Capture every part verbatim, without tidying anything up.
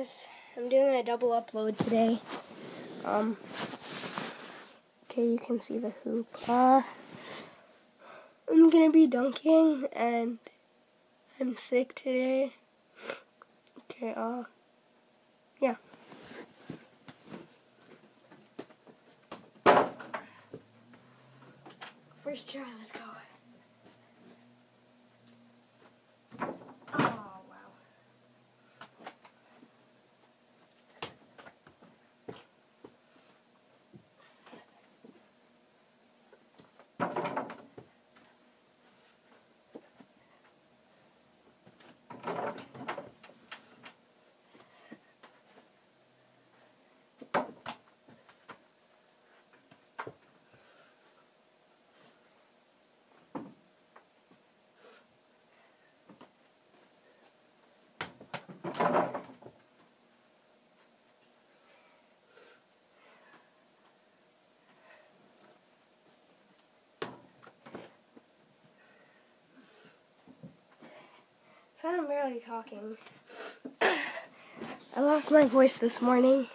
guys, I'm doing a double upload today. Um, okay, you can see the hoop. Uh, I'm gonna be dunking, and I'm sick today. Okay, uh, yeah. First try, let's go. I'm barely talking. I lost my voice this morning.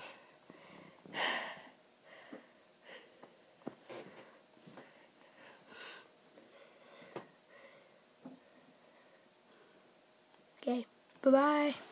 Okay, bye-bye.